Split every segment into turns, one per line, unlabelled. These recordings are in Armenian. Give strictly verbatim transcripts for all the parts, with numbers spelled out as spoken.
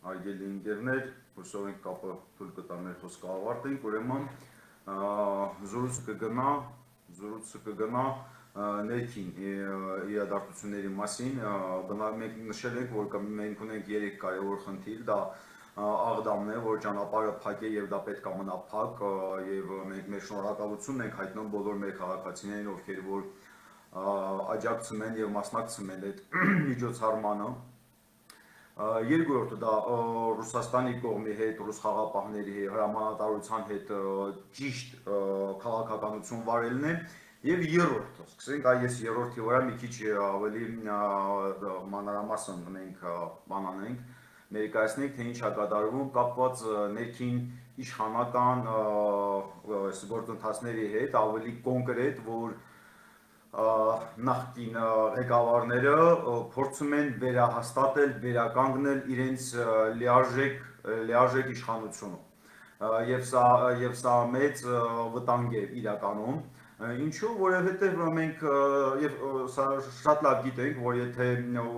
Հարգելի ընկերներ, հուսով ենք կապը թույլ կտա մեր խոսքը ավարտենք, ուրեմն զրույցը կգնա, զրույցը կգնա ներքին իրադարձությունների մասին, մենք նշել ենք, որ մենք ունենք երեք կարևոր խնդիր, դա աղդամն է, որ ճանապարհը փակ է եւ դա պետք է մնա փակ եւ մենք մեր շնորհակալությունն ենք հայտնում բոլոր մեր քաղաքացիներին, ովքեր որ աջակցում են եւ մասնակցում են այդ միջոցառմանը։ Երկրորդը դա Ռուսաստանի կողմի հետ, ռուս խաղապահների հրամանատարության հետ ճիշտ քաղաքականություն վարելն է եւ երրորդը, սկսենք այս երրորդի վրա մի քիչ ավելի մանրամասն մենք բանանենք, ներկայացնենք, թե ինչ է կատարվում կապված ներքին իշխանական գործընթացների հետ, ավելի կոնկրետ, որ նախկին ղեկավարները փորձում են վերահաստատել, վերականգնել իրենց լիարժեք, լիարժեք իշխանությունը եւ սա եւ սա մեծ վտանգ է իրականում, ինչու, որովհետեւ մենք եւ սա շատ լավ գիտենք, որ եթե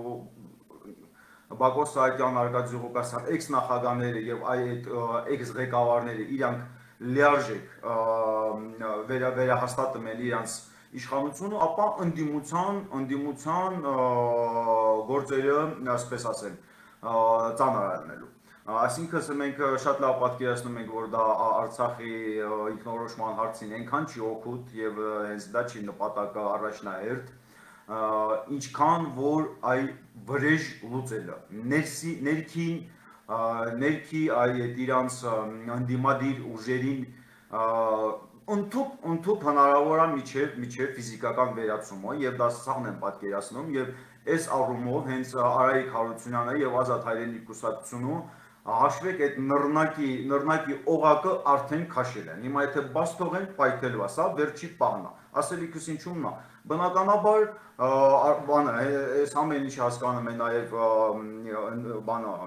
Բակո Սահակյան, Արկադի Ղուկասյան էքս նախագահները եւ այդ էքս ղեկավարները իրանք լիարժեք վերահաստատում են իրանց իշխանությունը, ապա ընդդիմության, ընդդիմության գործերը, ասպես ասեմ, ծանր առնելու։ Այսինքն մենք շատ լավ պատկերացնում ենք, որ դա Արցախի ինքնորոշման հարցին այնքան չի օգուտ եւ հենց դա չի նպատակը առաջնահերթ, ինչքան որ այ վրեժ լուծելը, ներսի, ներքին, ներքի այդ իրանց ընդդիմադիր ուժերին ընդཐུպ ընդཐուպ հնարավոր է միջև միջև ֆիզիկական վերացումը եւ դա սաղն են պատկերացնում եւ այս առումով հենց Արայիկ Հարությունյանը եւ Ազատ Հայրենիք կուսակցությունը հաշվեք այդ նռնակի նռնակի օղակը արդեն քաշել են։ Հիմա եթե բաց թողեն պայթելու է, սա վերջի պահն է։ Ասելիքս ինչու՞մն է։ Բնականաբար բանը այս ամեն ինչ հասկանում է նաեւ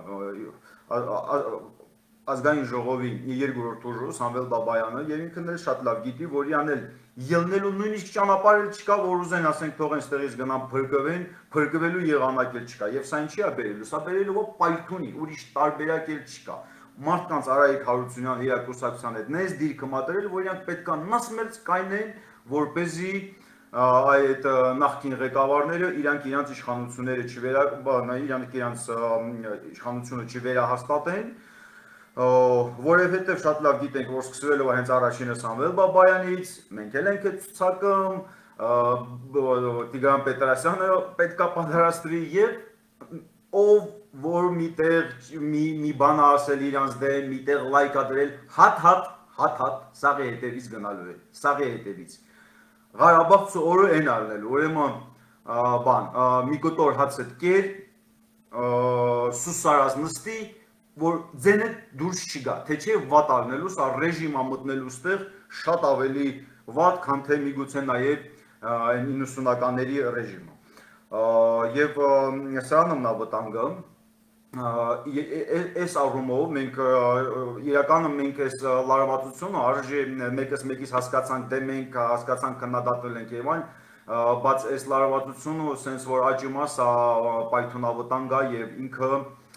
բանը Ազգային ժողովի երկրորդ ուժը Սամվել Բաբայանը եւ ինքն էլ շատ լավ գիտի, որ իրան էլ ելնելու նույնիսկ ճանապարհ չկա, որ ուզեն ասենք թողեն ստեղից գնան փրկվեն, փրկվելու եղանակ էլ չկա։ Եվ սա ինչի է բերելու, սա բերելու է պայթունի, ուրիշ տարբերակ էլ չկա։ Մարդկանց Արայիկ Հարությունյան իր կուսակցության հետ նես դիրքը մատրել, որ իրանք պետք է նասմերց կայնեն, որպեսզի այդ նախկին ղեկավարները իրանք իրանք իշխանությունները չվերա, իրանք իրանք իշխանությունը չվերահաստատեն, որովհետև շատ լավ գիտենք, որ սկսվելու է հենց առաջինը Սամվել Բաբայանից, մենք էլ ենք այդ ցուցակում, Տիգրան Պետրոսյանը պետք է պատասխանի եւ ով որ միտեղ մի բան ասել իրանց դեմ, միտեղ լայք ա դրել, հատ-հատ, հատ-հատ սաղի հետևից գնալու է, սաղի հետևից։ Ղարաբաղցու օրը են արնելու, ուրեմն բան, մի կտոր հաց հետ կեր, սուսարած նստի, որ ձենը դուրս չգա, թե չէ վատ արնելու, սա ռեժիմա մտնելու ստեղ շատ ավելի վատ, քան թե միգուցե նաև իննսունականների ռեժիմը։ Եվ սրանն է վտանգը, այս առումով մենք իրականը մենք այս լարվածությունը արժի մեկս մեկից հասկացանք, դե մենք հասկացանք քննադատվել ենք եւ այն, բայց այս լարվածությունը sense որ աճումա սա պայթունավտանգ է եւ ինքը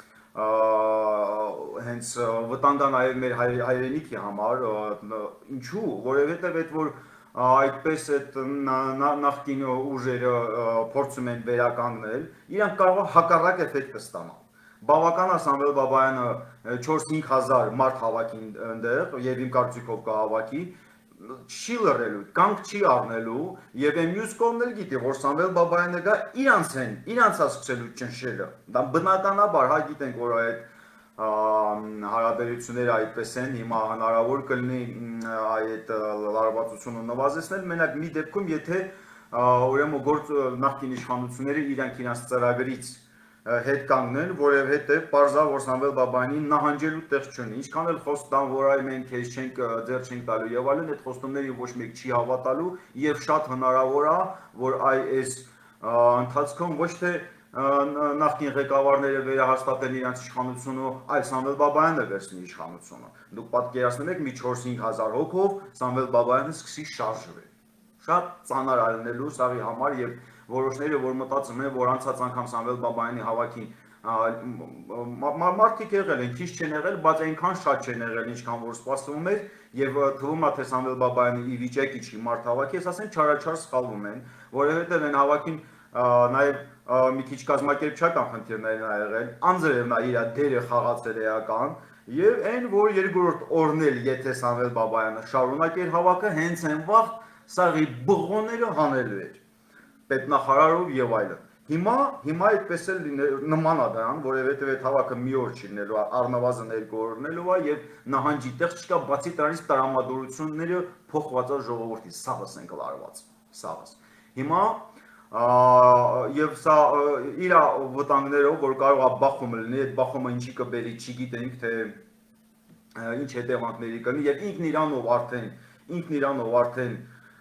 հենց վտանգ է նաեւ մեր հայրենիքի համար, ինչու, որովհետեւ այդ որ այդպես այդ նախկին ուժերը փորձում են վերականգնել, իրանք կարող է հակառակ էֆեկտը ստանալ։ Բավական է Սամվել Բաբայանը չորս-հինգ հազար մարդ հավաքի ընդեղ եւ իմ կարծիքով կհավաքի, չի լռելու, կանգ չի առնելու եւ այն մյուս կողմն էլ գիտի, որ Սամվել Բաբայանը գա իրանց են, իրանց է սկսելու ճնշելը։ Դա բնականաբար, հա գիտենք, որ այդ հարաբերությունները այդպես են, հիմա հնարավոր կլինի այդ լարվածությունը նվազեցնել, մենակ մի դեպքում, եթե ուրեմն գործ նախկին իշխանությունները իրանք իրանց ծրագրից հետ կանգնեն, որովհետև պարզա, որ Սամվել Բաբայանին նահանջելու տեղ չունի, ինչքան էլ խոստան, որ այ մենք քեզ չենք ձեռ չենք տալու եւ այլն, այդ խոստումների ոչ մեկ չի հավատալու եւ շատ հնարավոր է, որ այ այս ընթացքում ոչ թե նախկին ղեկավարները վերահաստատեն իրենց իշխանությունը, այլ Սամվել Բաբայանը վերցնի իշխանությունը։ Դուք պատկերացնում եք մի չորս-հինգ հազար հոգով Սամվել Բաբայանը սկսի շարժվել։ Շատ ծանր արնելու սաղի համար եւ որոշները որ մտածում են որ անցած անգամ Սամվել Բաբայանի հավաքին մարդիկ եղել են, քիչ չեն եղել, բայց այնքան շատ չեն եղել, ինչքան որ սպասվում էր, եւ թվում է թե Սամվել Բաբայանը ի վիճակի չի մարդ հավաքի, ես ասեմ չարաչար սխալվում են, որովհետեւ այն հավաքին նաեւ մի քիչ կազմակերպչական խնդիրներ ա եղել, անձրև նա իր դերը խաղացել էական, եւ այն որ երկրորդ օրն էլ եթե Սամվել Բաբայանը շարունակեր հավաքը, հենց այն վաղ սաղի բղոները հանելու էր պետնախարարով եւ այլն։ Հիմա, հիմա այդպես էլ նման է դրան, որովհետև այդ հավաքը մի օր չի լինելու, առնվազն երկու օր լինելու է եւ նահանջի տեղ չկա, բացի դրանից տրամադրությունները փոխված է ժողովրդի, սաղս են կլարված, սաղս։ Հիմա եւ սա իր վտանգներով, որ կարող է բախումը լինի, այդ բախումը ինչի կբերի, չգիտենք, թե ինչ հետևանքների կլինի եւ ինքն իրանով արդեն, ինքն իրանով արդեն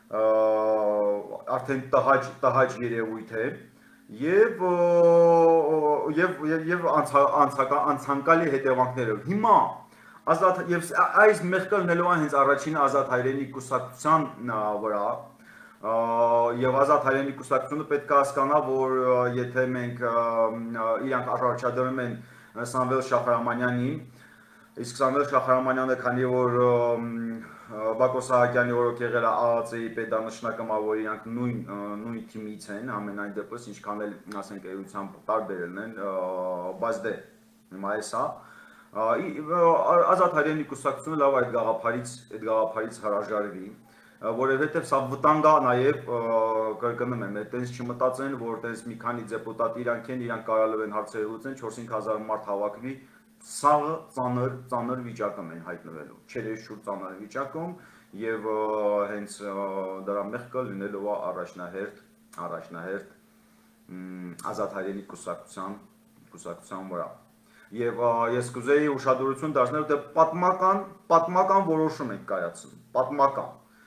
արդեն տհաճ տհաճ երևույթ է եւ եւ եւ անցանկալի հետևանքներով հիմա ազատ եւ այս մեղքը լինելու է հենց առաջին ազատ հայրենի կուսակցության վրա եւ ազատ հայրենի կուսակցությունը պետք է հասկանա որ եթե մենք իրանք առաջադրում են Սամվել Շախարամանյանին իսկ Սամվել Շախարամանյանը քանի որ Բակո Սահակյանի օրոք եղել է ԱԱՑ-ի պետանշնակը, որ իրանք նույն նույն թիմից են, ամենայն դեպս, ինչքան էլ ասենք էությամբ տարբերելն են, բայց դե հիմա էսա ազատ հայրենի կուսակցությունը լավ այդ գաղափարից այդ գաղափարից հրաժարվի, որովհետև սա վտանգ է նաև կրկնում եմ, այդտենց չմտածեն, որ այդպես մի քանի դեպուտատ իրանք են, իրանք կարալով են հարցերը լուծեն, չորս-հինգ հազար մարդ հավաքվի Սաղը ծանր ծանր վիճակում են հայտնվելու, չերեշուր ծանր վիճակում եւ հենց դրա մեղքը լինելու է առաջնահերթ առաջնահերթ ազատ հայրենի կուսակցության կուսակցության վրա եւ ես կուզեի ուշադրություն դարձնել թե պատմական պատմական որոշում ենք կայացնում պատմական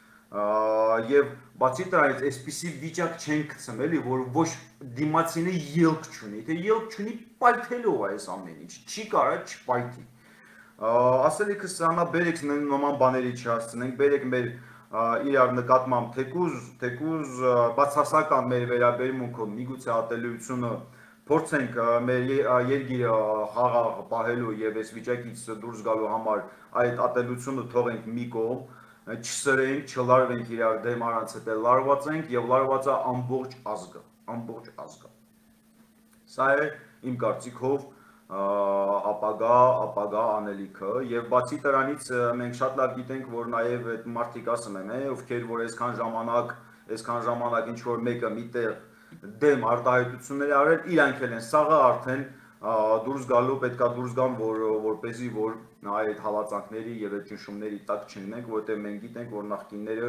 եւ բացի դրանից այսպիսի վիճակ չեն գցում էլի որ ոչ դիմացինը ելք չունի թե ելք չունի պայթելով է այս ամեն ինչ չի կարա չպայթի ասելիքս սանա բերեք նման բաների չհասցնենք բերեք մեր իրար նկատմամբ թեկուզ թեկուզ բացասական մեր վերաբերմունքով միգուցե ատելությունը փորձենք մեր երկիրը խաղաղ պահելու եւ այս վիճակից դուրս գալու համար այդ ատելությունը թողենք մի կողմ չսրենք, չլարվենք իրար դեմ առանց հետը լարված ենք եւ լարված է ամբողջ ազգը, ամբողջ ազգը։ Սա է իմ կարծիքով ապագա, ապագա անելիքը եւ բացի դրանից մենք շատ լավ գիտենք, որ նաեւ այդ մարդիկ ասում են, ովքեր որ այսքան ժամանակ, այսքան ժամանակ ինչ որ մեկը միտեղ դեմ արտահայտություններ արել, իրանք էլ են սաղը արդեն դուրս գալու պետքա դուրս գան որ որպեսզի որ այդ հալածանքների եւ այդ ճնշումների տակ չլինենք, որտեղ մենք գիտենք որ նախկինները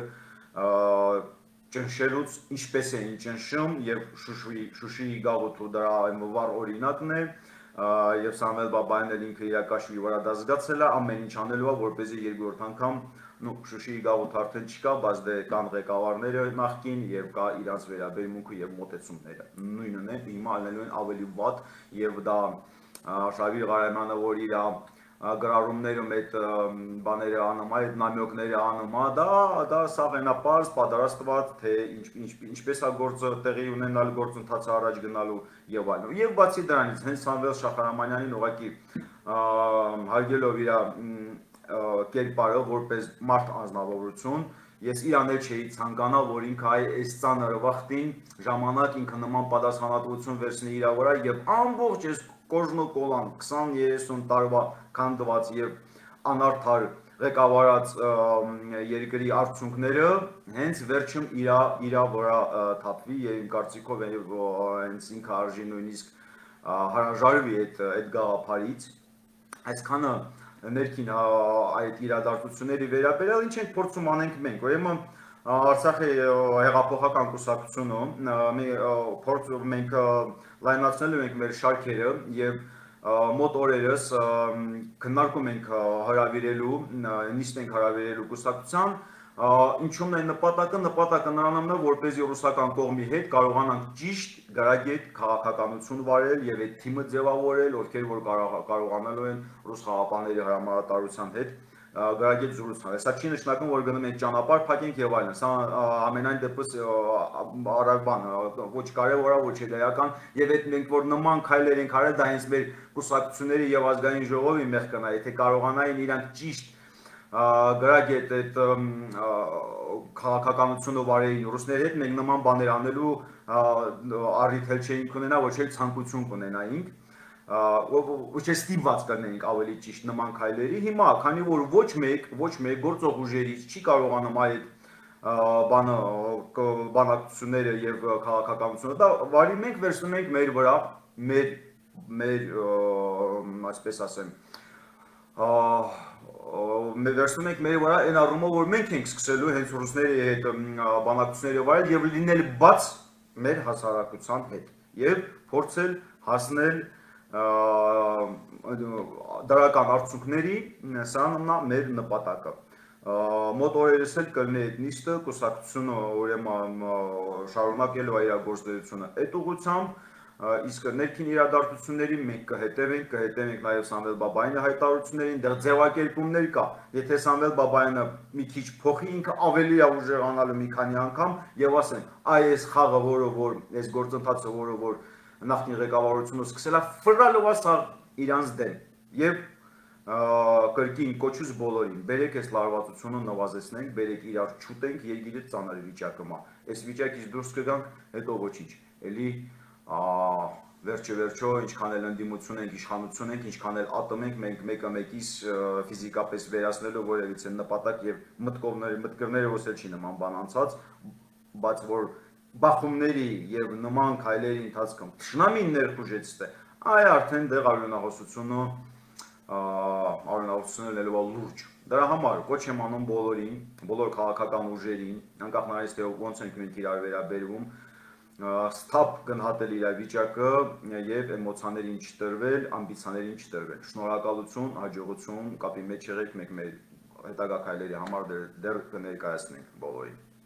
ճնշելուց ինչպես էին ճնշում եւ Շուշի Շուշիի գաղութը դրա վառ օրինակն է եւ Սամվել Բաբայանն էլ ինքը իրակաշվի վրա դա զգացել է ամեն ինչ անելու է որպեսզի երկրորդ անգամ նո Շուշիի գաղութը արդեն չկա, բայց դե կան ղեկավարները նախկին եւ կա իրանց վերաբերմունքը եւ մոտեցումները նույնն է հիմա ալնելու են ավելի վատ եւ դա Շավիլ Ղարամյանը որ իր գրառումներում այդ բաները անում այդ նամյոկները անում դա դա սավենապարզ պատրաստված թե ինչպես է գործը տեղի ունենալ գործընթացը առաջ գնալու եւ այլն եւ բացի դրանից հենց Սամվել Շախարամանյանին ուղղակի հարգելով իր կերպարը որպես մարդ անձնավորություն ես իրան էլ չէի ցանկանա որ ինքը այս ծանր վախտին ժամանակ ինքը նման պատասխանատվություն վերցնի իր վրա եւ ամբողջ այս կոժնոկոլան քսան երեսուն տարվա քանդված եւ անարդար ղեկավարած երկրի արդյունքները հենց վերջում իր իր վրա թափվի եւ իմ կարծիքով հենց ինքը արժի նույնիսկ հրաժարվի այդ այդ գաղափարից այսքանը ներքին այդ իրադարձությունների վերաբերյալ ինչ ենք փորձում անենք մենք ուրեմն Արցախի հեղափոխական կուսակցությունը փորձում մենք լայնացնելու ենք մեր շարքերը եւ մոտ օրերս քննարկում ենք հրավիրելու նիստ ենք հրավիրելու կուսակցության ինչու՞մն է նպատակը նպատակը նրանն է որպեսզի ռուսական կողմի հետ կարողանանք ճիշտ գրագետ քաղաքականություն վարել եւ այդ թիմը ձևավորել ովքեր որ կարողանալու են ռուս խաղապանների հրամանատարության հետ գրագետ զրուցան։ Սա չի նշանակում, որ գնում ենք ճանապարհ փակենք եւ այլն։ Սա ամենայն դեպս արարբան, ոչ կարևոր է, ոչ էլ էական, եւ այդ մենք որ նման քայլեր ենք արել, դա հենց մեր կուսակցությունների եւ ազգային ժողովի մեղքն է, եթե կարողանային իրանք ճիշտ գրագետ այդ քաղաքականությունը վարեին ռուսների հետ, մենք նման բաներ անելու առիթ էլ չէինք ունենա, ոչ էլ ցանկություն կունենայինք, ոչ էլ ստիպված կլինեինք ավելի ճիշտ նման քայլերի։ Հիմա, քանի որ ոչ մեկ, ոչ մեկ գործող ուժերից չի կարողանում այդ բանը բանակցությունները եւ քաղաքականությունը դա վարի մենք վերցնում ենք մեր վրա, մեր մեր այսպես ասեմ, վերցնում ենք մեր վրա այն առումով, որ մենք ենք սկսելու հենց ռուսների հետ բանակցությունները վարել եւ լինել բաց մեր հասարակության հետ եւ փորձել հասնել դրական արդյունքների, սա նմնա մեր նպատակը։ Մոտ օրերս էլ կլինի այդ նիստը, կուսակցությունը ուրեմն շարունակելու է իր գործունեությունը այդ ուղղությամբ, իսկ ներքին իրադարձությունների մենք կհետևենք, կհետևենք նաև Սամվել Բաբայանի հայտարարություններին, դեռ ձևակերպումներ կա, եթե Սամվել Բաբայանը մի քիչ փոխի, ինքը ավելի է ուժեղանալու մի քանի անգամ եւ ասենք, այս խաղը, որը որ այս գործընթացը, որը որ նախկին ղեկավարությունը սկսել է ֆրալով ասա իրանց դեմ եւ կրկին կոչուց բոլորին, բերեք այս լարվածությունը նվազեցնենք, բերեք իրար չուտենք, երկիրը ծանր վիճակում է։ Այս վիճակից դուրս կգանք, հետո ոչինչ։ Էլի վերջը վերջո ինչքան էլ ընդդիմություն ենք, իշխանություն ենք, ինչքան էլ ատում ենք, մենք մեկը մեկից ֆիզիկապես վերացնելու որևիցե նպատակ եւ մտքովների, մտքերները ոսել չի նման բան անցած, բայց որ բախումների եւ նման քայլերի ընթացքում թշնամին ներխուժեցնե, այ արդեն դեղ արյունահոսությունը արյունահոսությունը լինելու է լուրջ։ Դրա համար ոչ եմ անում բոլորին, բոլոր քաղաքական ուժերին, անկախ նայած թե ոնց ենք մենք իրար վերաբերվում, ստապ գնահատել իր վիճակը եւ էմոցիաներին չտրվել, ամբիցիաներին չտրվել։ Շնորհակալություն, հաջողություն, կապի մեջ եղեք, մենք մեր հետագա քայլերի համար դեռ կներկայացնենք բոլորին։